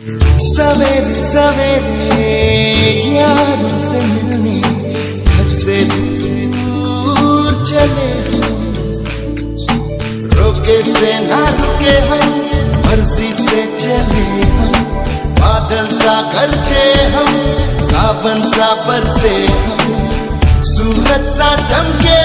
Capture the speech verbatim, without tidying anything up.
सवेरे सवेरे यारों से मिलने घर से दूर चले हम, रोके से ना रुके हम, मर्जी से चले हम। बादल सा गरजे हम, सावन सा बरसे हम, सूरज सा चमके